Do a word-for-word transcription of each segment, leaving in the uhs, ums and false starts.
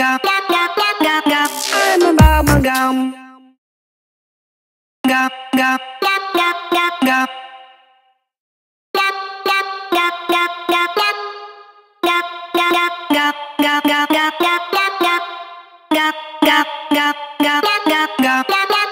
I'm a bubble gum. Gum, gum, gum, gum, gum, gum. Gum, gum, gum, gum, gum, gum. Gum, gum, gum, gum, gum, gum, gum, gum, gum. Gum, gum, gum, gum, gum, gum, gum, gum.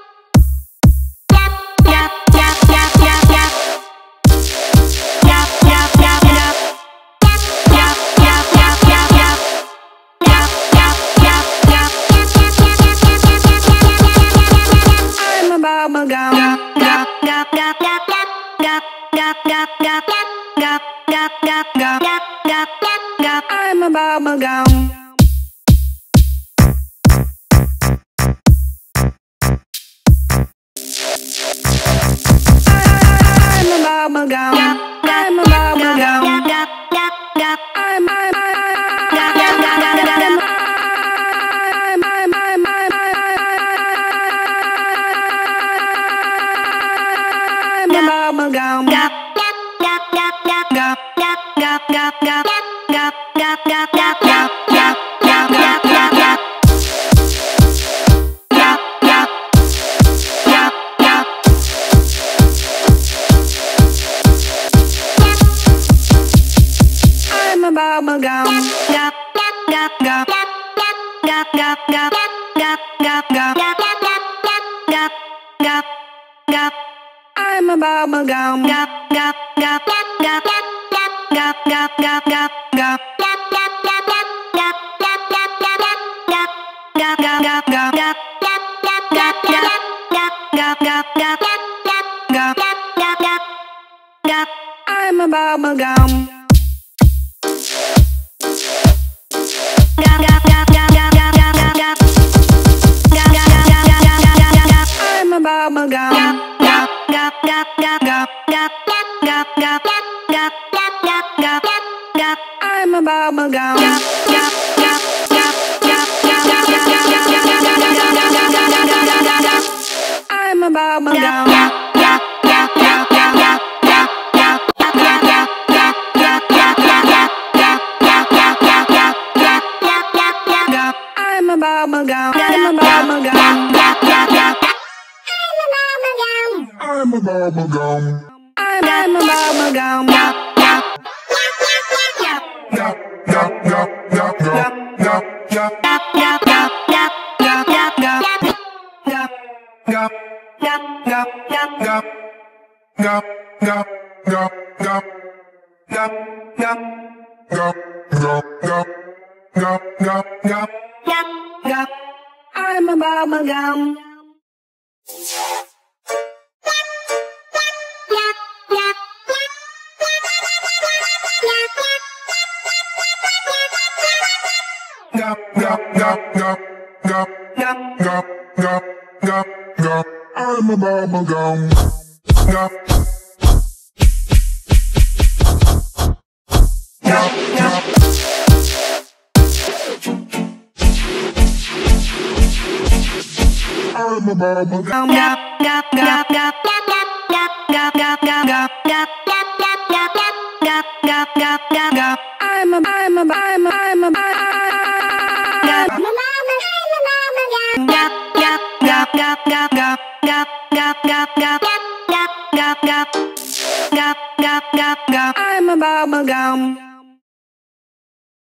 Bubble gum, gum, gum, gum, gum, gum, gum, gum, gum, gum, gum, gum, gum, gum, gum, gum. I'm a bubble gum. I'm a bubble gum. I'm a bubble gum. I'm I'm bubble gum. Gum, gum, gum, gum, gum, gum, gum, gum, gum, gum, gum, gum, gum, gum, gum, gum, gum, gum, gum. I'm a bubble gum. Gum, gum, gum, gum, gum, gum, gum, gum, gum, gum, gum, gum, gum. I'm a bubble gum. Gum, gum, gum, gum, gum, gum, gum, gum, gum, gum. I'm a bubble gum. I'm a bubble gum. Gum, gum, gum, gum, gum, gum, gum, gum, gum, gum, gum. I'm a bubble gum. Gum, gum, gum, gum, gum, gum, gum, gum, gum. I'm a bubble gum. I'm a bubble gum. I'm a bubble gum. I'm a bubble gum. I'm I'm a bubble gum. Yup, yup, yup, yup, yup, yup, yup. Yup, yup, yup, yup, yup, yup, yup. Yup, yup, yup, yup, yup, yup, yup, yup. Yup, yup. I'm a bubble gum. Yup, yup, yup, yup, yup, yup, yup, yup, yup, yup. I'm a bubble gum. Yup. Yup, yup. I'm a bubble gum. Yup, yup, yup, yup, yup.